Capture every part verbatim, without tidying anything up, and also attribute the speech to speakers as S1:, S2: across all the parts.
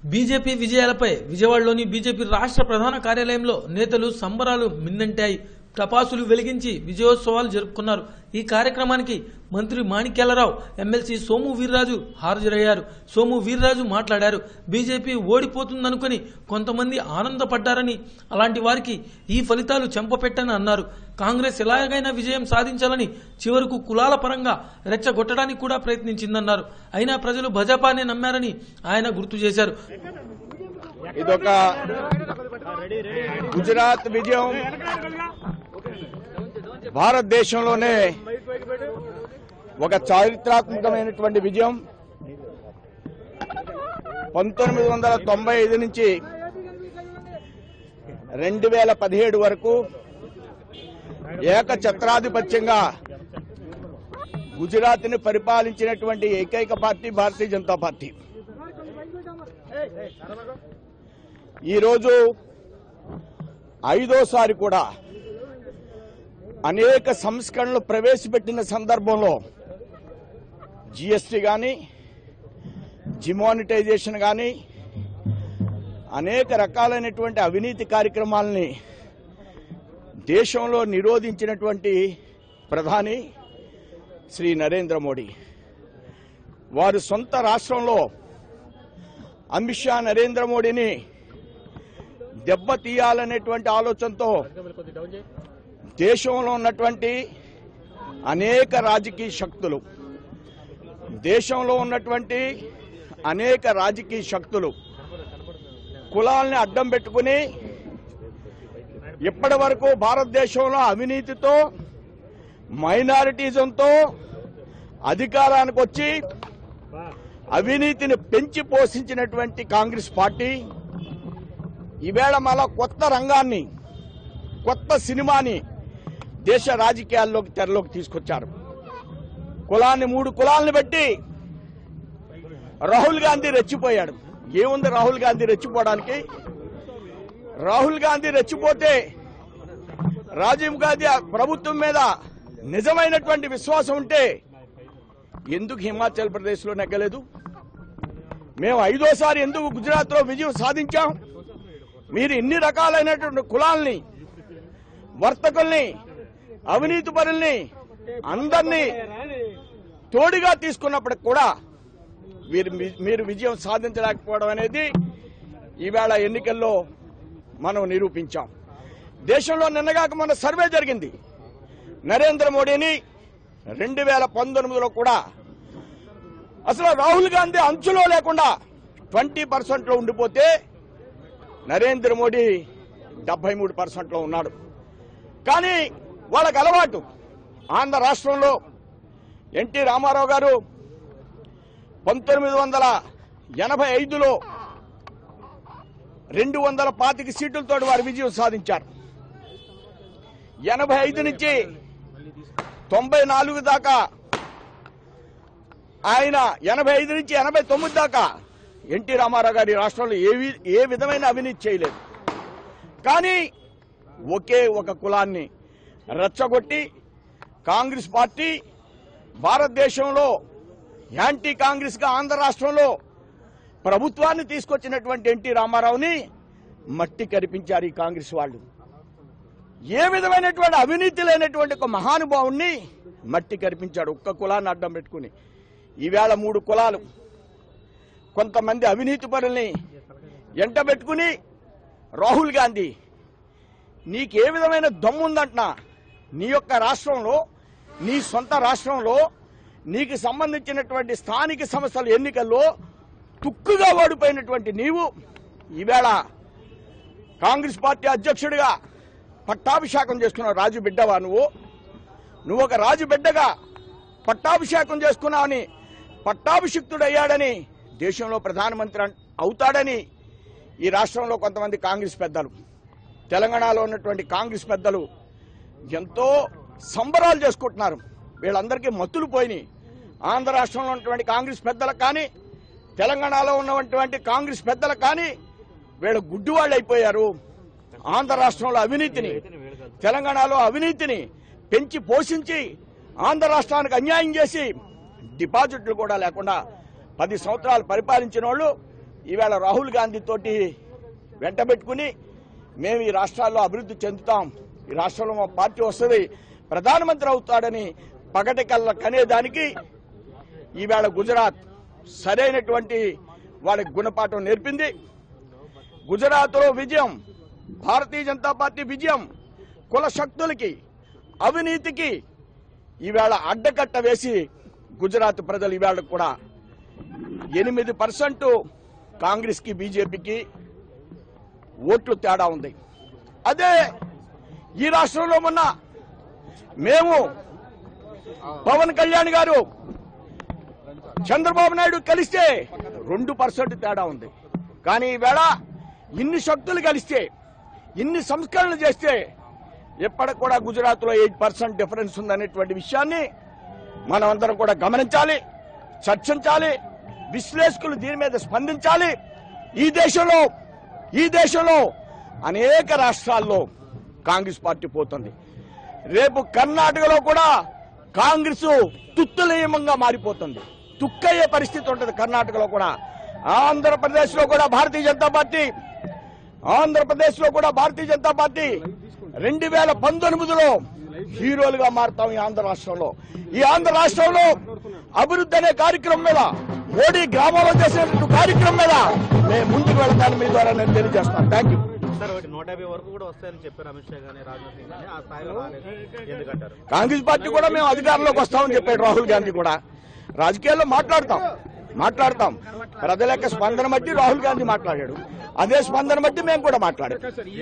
S1: BJP విజయాలపై విజయవాడలోని BJP రాష్ట్ర ప్రధాన కార్యాలయంలో నేతలు సంబరాలు మిన్నంటాయి. టపాసులు వెలిగించి విజయోత్సవాలు జరుపుకున్నారు. ఈ కార్యక్రమానికి మంత్రి మాణిక్యాలరావు, ఎమ్మెల్సీ సోము వీర్ రాజు హాజరయ్యారు. సోము వీర్ రాజు మాట్లాడారు. బీజేపీ ఓడిపోతుందనుకుని కొంతమంది ఆనందపడ్డారని, అలాంటి వారికి ఈ ఫలితాలు చెంపపెట్టని అన్నారు. కాంగ్రెస్ ఎలాగైనా విజయం సాధించాలని చివరకు కులాల పరంగా రెచ్చగొట్టడానికి కూడా ప్రయత్నించిందన్నారు. అయినా ప్రజలు భాజపానే నమ్మారని ఆయన గుర్తు చేశారు.
S2: ఇదొక గుజరాత్ విజయం, భారతదేశంలోనే ఒక చారిత్రాత్మకమైనటువంటి విజయం. పంతొమ్మిది వందల తొంభై ఐదు నుంచి రెండు వేల పదిహేడు వరకు ఏకఛత్రాధిపత్యంగా గుజరాత్ ని పరిపాలించినటువంటి ఏకైక పార్టీ భారతీయ జనతా పార్టీ. ఈరోజు ఐదోసారి కూడా అనేక సంస్కరణలు ప్రవేశపెట్టిన సందర్భంలో జీఎస్టీ కానీ, డిమానిటైజేషన్ కానీ, అనేక రకాలైనటువంటి అవినీతి కార్యక్రమాలని దేశంలో నిరోధించినటువంటి ప్రధాని శ్రీ నరేంద్ర మోడీ. వారు సొంత రాష్ట్రంలో అమిత్ షా నరేంద్ర మోడీని దెబ్బతీయాలనేటువంటి ఆలోచనతో దేశంలో ఉన్నటువంటి అనేక రాజకీయ శక్తులు దేశంలో ఉన్నటువంటి అనేక రాజకీయ శక్తులు కులాల్ని అడ్డం పెట్టుకుని ఇప్పటి వరకు భారతదేశంలో అవినీతితో, మైనారిటిజంతో అధికారానికి వచ్చి అవినీతిని పెంచి పోషించినటువంటి కాంగ్రెస్ పార్టీ ఈవేళ మళ్ళా కొత్త రంగాన్ని, కొత్త సినిమాని దేశ రాజకీయాల్లోకి తెరలోకి తీసుకొచ్చారు. కులాన్ని మూడు కులాలను పెట్టి రాహుల్ గాంధీ రెచ్చిపోయాడు. ఏముంది రాహుల్ గాంధీ రెచ్చిపోవడానికి? రాహుల్ గాంధీ రెచ్చిపోతే రాజీవ్ గాంధీ ప్రభుత్వం మీద నిజమైనటువంటి విశ్వాసం ఉంటే ఎందుకు హిమాచల్ ప్రదేశ్ లో నెగ్గలేదు? మేము ఐదోసారి ఎందుకు గుజరాత్ లో విజయం సాధించాం? మీరు ఇన్ని రకాలైనటువంటి కులాల్ని, వర్తకుల్ని, అవినీతి పరుల్ని అందరినీ తోడుగా తీసుకున్నప్పటికి కూడా మీరు మీరు విజయం సాధించలేకపోవడం అనేది ఈవేళ ఎన్నికల్లో మనం నిరూపించాం. దేశంలో నిన్నగాక మన సర్వే జరిగింది. నరేంద్ర మోడీని రెండు వేల పంతొమ్మిదిలో కూడా అసలు రాహుల్ గాంధీ అంచులో లేకుండా ట్వంటీ పర్సెంట్ లో ఉండిపోతే నరేంద్ర మోడీ డెబ్బై మూడు పర్సెంట్ లో ఉన్నాడు. కానీ వాళ్ళకి అలవాటు. ఆంధ్ర రాష్ట్రంలో ఎన్టీ రామారావు గారు పంతొమ్మిది వందల ఎనభై ఐదులో రెండు వందల పాతిక సీట్లతో వారు విజయం సాధించారు. ఎనభై ఐదు నుంచి తొంభై నాలుగు దాకా ఆయన, ఎనభై ఐదు నుంచి ఎనభై తొమ్మిది దాకా ఎన్టీ రామారావు గారి రాష్ట్రంలో ఏ ఏ విధమైన అవినీతి చేయలేదు. కానీ ఒకే ఒక కులాన్ని రెచ్చగొట్టి కాంగ్రెస్ పార్టీ భారతదేశంలో యాంటీ కాంగ్రెస్ గా ఆంధ్ర రాష్ట్రంలో ప్రభుత్వాన్ని తీసుకొచ్చినటువంటి ఎన్టీ రామారావుని మట్టి కరిపించారు ఈ కాంగ్రెస్ వాళ్ళు. ఏ విధమైనటువంటి అవినీతి లేనటువంటి ఒక మహానుభావుణ్ణి మట్టి కరిపించాడు ఒక్క కులాన్ని అడ్డం పెట్టుకుని. ఈవేళ మూడు కులాలు, కొంతమంది అవినీతి పరుల్ని ఎంట పెట్టుకుని రాహుల్ గాంధీ నీకే విధమైన దమ్ముందంటున్నా, నీ యొక్క రాష్ట్రంలో, నీ సొంత రాష్ట్రంలో నీకు సంబంధించినటువంటి స్థానిక సంస్థల ఎన్నికల్లో తుక్కుగా ఓడిపోయినటువంటి నీవు ఈవేళ కాంగ్రెస్ పార్టీ అధ్యక్షుడిగా పట్టాభిషేకం చేసుకున్నావు. రాజు బిడ్డవా నువ్వు? నువ్వు ఒక రాజు బిడ్డగా పట్టాభిషేకం చేసుకున్నావని, పట్టాభిషిక్తుడయ్యాడని, దేశంలో ప్రధానమంత్రి అవుతాడని ఈ రాష్ట్రంలో కొంతమంది కాంగ్రెస్ పెద్దలు, తెలంగాణలో ఉన్నటువంటి కాంగ్రెస్ పెద్దలు ఎంతో సంబరాలు చేసుకుంటున్నారు. వీళ్ళందరికీ మత్తులు పోయినాయి. ఆంధ్ర రాష్ట్రంలో ఉన్నటువంటి కాంగ్రెస్ పెద్దలకు కానీ, తెలంగాణలో ఉన్నటువంటి కాంగ్రెస్ పెద్దలకు కానీ వీళ్ళు గుడ్డివాళ్ళు అయిపోయారు. ఆంధ్ర రాష్ట్రంలో అవినీతిని, తెలంగాణలో అవినీతిని పెంచి పోషించి ఆంధ్ర రాష్ట్రానికి అన్యాయం చేసి డిపాజిట్లు కూడా లేకుండా పది సంవత్సరాలు పరిపాలించిన వాళ్ళు ఈవేళ రాహుల్ గాంధీ తోటి వెంటబెట్టుకుని మేము ఈ రాష్ట్రాల్లో అభివృద్ధి చెందుతాం, ఈ రాష్ట్రంలో మా పార్టీ వస్తుంది, ప్రధానమంత్రి అవుతాడని పగటి కళ్ళ కనేదానికి ఈవేళ గుజరాత్ సరైనటువంటి వాళ్ళకి గుణపాఠం నేర్పింది. గుజరాత్లో విజయం, భారతీయ జనతా పార్టీ విజయం కుల శక్తులకి, అవినీతికి ఈవేళ అడ్డకట్ట వేసి గుజరాత్ ప్రజలు ఈవేళ కూడా ఎనిమిది పర్సెంట్ కాంగ్రెస్ కి బీజేపీకి ఓట్లు తేడా ఉంది. అదే ఈ రాష్ట్రంలో మొన్న మేము పవన్ కళ్యాణ్ గారు చంద్రబాబు నాయుడు కలిస్తే రెండు పర్సెంట్ తేడా ఉంది. కానీ ఈవేళ ఇన్ని శక్తులు కలిస్తే, ఇన్ని సంస్కరణలు చేస్తే ఎప్పటికి కూడా గుజరాత్ లో ఎయిట్ పర్సెంట్ డిఫరెన్స్ ఉందనేటువంటి విషయాన్ని మనమందరం కూడా గమనించాలి, చర్చించాలి, విశ్లేషకులు దీని మీద స్పందించాలి. ఈ దేశంలో ఈ దేశంలో అనేక రాష్ట్రాల్లో కాంగ్రెస్ పార్టీ పోతుంది. రేపు కర్ణాటకలో కూడా కాంగ్రెస్ తుత్తులయమంగా మారిపోతుంది, తుక్కయ్యే పరిస్థితి ఉంటుంది కర్ణాటకలో కూడా. ఆంధ్రప్రదేశ్ లో కూడా భారతీయ జనతా పార్టీ ఆంధ్రప్రదేశ్ లో కూడా భారతీయ జనతా పార్టీ రెండు వేల పంతొమ్మిదిలో హీరోలుగా మారుతాం. ఈ ఆంధ్ర రాష్ట్రంలో ఈ ఆంధ్ర రాష్ట్రంలో అభివృద్ధి అనే కార్యక్రమం మీద, మోడీ గ్రామంలో చేసినటువంటి కార్యక్రమం మీద మేము ముందుకు వెళ్తాను మీ ద్వారా నేను తెలియజేస్తాను. Thank you.
S3: నూట యాభై వరకు కూడా వస్తాయని చెప్పారు అమిత్ షా గానీ, రాజ్నాథ్ సింగ్ గానీ. ఆ స్థాయిలో ఎందుకంటారు?
S2: కాంగ్రెస్ పార్టీ కూడా మేము అధికారంలోకి వస్తామని చెప్పాడు రాహుల్ గాంధీ కూడా. రాజకీయాల్లో మాట్లాడతాం మాట్లాడతాం ప్రజల యొక్క స్పందన బట్టి రాహుల్ గాంధీ మాట్లాడాడు, అదే స్పందన బట్టి మేము కూడా మాట్లాడాం.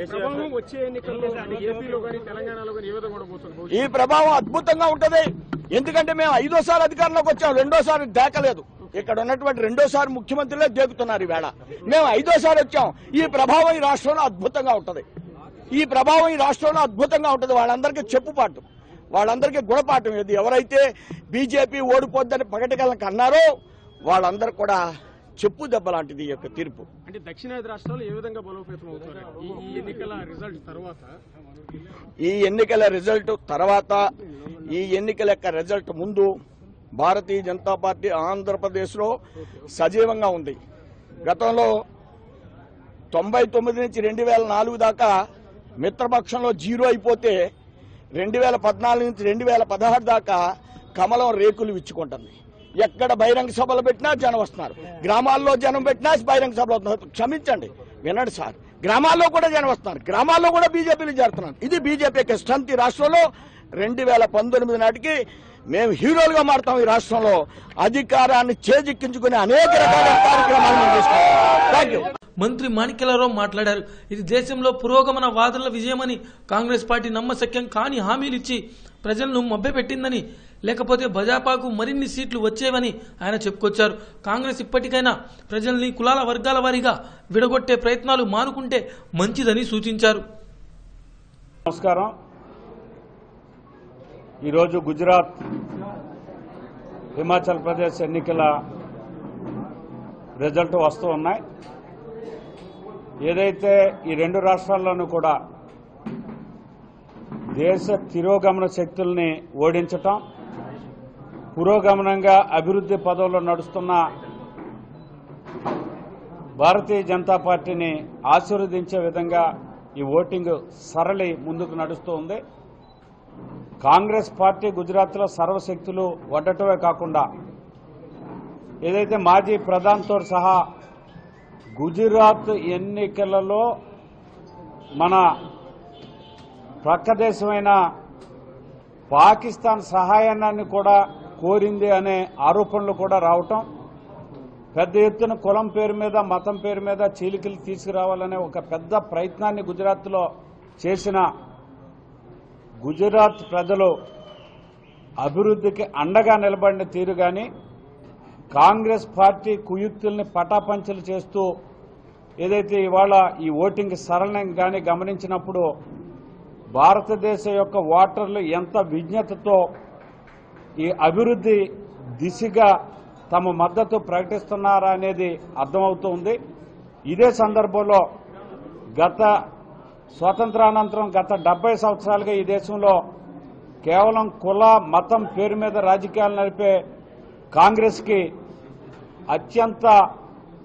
S2: ఈ ప్రభావం అద్భుతంగా ఉంటది. ఎందుకంటే మేము ఐదోసారి అధికారంలోకి వచ్చాం, రెండోసారి దేకలేదు. ఇక్కడ ఉన్నటువంటి రెండోసారి ముఖ్యమంత్రులే దేకుతున్నారు. ఈవేళ మేము ఐదోసారి వచ్చాం. ఈ ప్రభావం ఈ రాష్ట్రంలో అద్భుతంగా ఉంటది. ఈ ప్రభావం ఈ రాష్ట్రంలో అద్భుతంగా ఉంటది. వాళ్ళందరికీ చెప్పుపాటు, వాళ్ళందరికీ గుణపాఠం. ఇది ఎవరైతే బీజేపీ ఓడిపోద్దని పగటికల్ని అన్నారో వాళ్ళందరూ కూడా చెప్పు దెబ్బ లాంటిది ఈ యొక్క తీర్పు.
S4: అంటే దక్షిణాది రాష్ట్రాలు ఏ విధంగా బలోపేతం అవుతారు ఈ ఎన్నికల రిజల్ట్ తర్వాత?
S2: ఈ ఎన్నికల రిజల్ట్ తర్వాత ఈ ఎన్నికల యొక్క రిజల్ట్ ముందు భారతీయ జనతా పార్టీ ఆంధ్రప్రదేశ్ లో సజీవంగా ఉంది. గతంలో తొంభై తొమ్మిది నుంచి రెండు వేల నాలుగు దాకా మిత్రపక్షంలో జీరో అయిపోతే రెండు వేల పద్నాలుగు నుంచి రెండు వేల పదహారు దాకా కమలం రేకులు విచ్చుకుంటుంది. ఎక్కడ బహిరంగ సభలు పెట్టినా జనం వస్తున్నారు, గ్రామాల్లో జనం పెట్టినా బహిరంగ సభలు వస్తున్నారు. క్షమించండి, వినండి సార్, గ్రామాల్లో కూడా జనం వస్తున్నారు, గ్రామాల్లో కూడా బీజేపీలు చేరుతున్నారు. ఇది బీజేపీ స్ట్రెంత్ ఈ రాష్ట్రంలో. రెండు వేల పంతొమ్మిది నాటికి మేము హీరోలుగా మారుతాం. ఈ రాష్ట్రంలో అధికారాన్ని చేజిక్కించుకునే అనేక రకాల కార్యక్రమాలు చేస్తాం.
S1: మంత్రి మాణిక్యాలరావు మాట్లాడారు. ఇది దేశంలో పురోగమన వాదుల విజయమని, కాంగ్రెస్ పార్టీ నమ్మశక్యం కాని హామీలు ఇచ్చి ప్రజలను మభ్యపెట్టిందని, లేకపోతే భాజపాకు మరిన్ని సీట్లు వచ్చేవని ఆయన చెప్పుకొచ్చారు. కాంగ్రెస్ ఇప్పటికైనా ప్రజల్ని కులాల వర్గాల వారీగా విడగొట్టే ప్రయత్నాలు మానుకుంటే మంచిదని సూచించారు.
S5: నమస్కారం. ఈరోజు గుజరాత్, హిమాచల్ ప్రదేశ్ ఎన్నికల రిజల్ట్ వస్తూ ఉన్నాయి. ఏదైతే ఈ రెండు రాష్ట్రాల్లోనూ కూడా దేశ తిరోగమన శక్తుల్ని ఓడించటం, పురోగమనంగా అభివృద్ధి పదవుల్లో నడుస్తున్న భారతీయ జనతా పార్టీని ఆశీర్వదించే విధంగా ఈ ఓటింగ్ సరళి ముందుకు నడుస్తూ ఉంది. కాంగ్రెస్ పార్టీ గుజరాత్లో సర్వశక్తులు వడ్డటమే కాకుండా ఏదైతే మాజీ ప్రధానితో సహా గుజరాత్ ఎన్నికలలో మన ప్రక్క దేశమైన పాకిస్తాన్ సహాయాన్ని కూడా కోరింది అనే ఆరోపణలు కూడా రావటం, పెద్ద ఎత్తున కులం పేరు మీద, మతం పేరు మీద చీలికలు తీసుకురావాలనే ఒక పెద్ద ప్రయత్నాన్ని గుజరాత్లో చేసిన గుజరాత్ ప్రజలు అభివృద్ధికి అండగా నిలబడిన తీరు గాని, కాంగ్రెస్ పార్టీ కుయుక్తుల్ని పటాపంచలు చేస్తూ ఏదైతే ఇవాళ ఈ ఓటింగ్ సరళం గాని గమనించినప్పుడు భారతదేశం యొక్క ఓటర్లు ఎంత విజ్ఞతతో ఈ అభివృద్ధి దిశగా తమ మద్దతు ప్రకటిస్తున్నారా అనేది అర్థమవుతోంది. ఇదే సందర్భంలో గత స్వాతంత్రానంతరం గత డెబ్బై సంవత్సరాలుగా ఈ దేశంలో కేవలం కుల మతం పేరు మీద రాజకీయాలు నడిపే కాంగ్రెస్ కి అత్యంత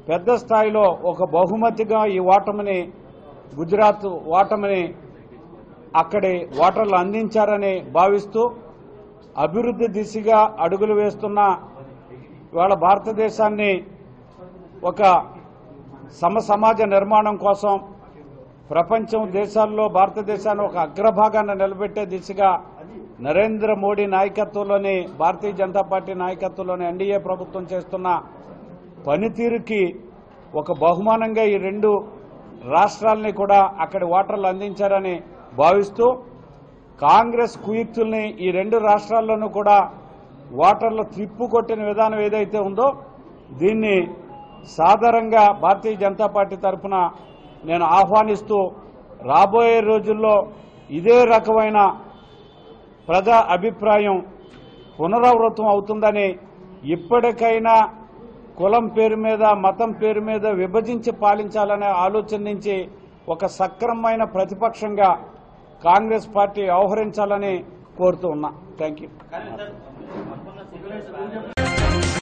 S5: పెద్ద స్థాయిలో ఒక బహుమతిగా ఈ ఓటమిని గుజరాత్ ఓటమిని అక్కడి ఓటర్లు అందించారని భావిస్తూ అభివృద్ధి దిశగా అడుగులు వేస్తున్న ఇవాళ భారతదేశాన్ని ఒక సమసమాజ నిర్మాణం కోసం ప్రపంచం దేశాల్లో భారతదేశాన్ని ఒక అగ్రభాగాన్ని నిలబెట్టే దిశగా నరేంద్ర మోడీ నాయకత్వంలోని భారతీయ జనతా పార్టీ నాయకత్వంలోని ఎన్డీఏ ప్రభుత్వం చేస్తున్న పనితీరుకి ఒక బహుమానంగా ఈ రెండు రాష్ట్రాలని కూడా అక్కడి ఓటర్లు అందించారని భావిస్తూ కాంగ్రెస్ కుయుక్తుల్ని ఈ రెండు రాష్ట్రాల్లోనూ కూడా ఓటర్లు తిప్పుకొట్టిన విధానం ఏదైతే ఉందో దీన్ని సాధారణంగా భారతీయ జనతా పార్టీ తరఫున నేను ఆహ్వానిస్తూ రాబోయే రోజుల్లో ఇదే రకమైన ప్రజా అభిప్రాయం పునరావృతం అవుతుందని ఇప్పటికైనా కులం పేరు మీద మతం పేరు మీద విభజించి పాలించాలనే ఆలోచన నుంచి ఒక సక్రమమైన ప్రతిపక్షంగా కాంగ్రెస్ పార్టీ వ్యవహరించాలని కోరుతూ ఉన్నా థ్యాంక్ యూ.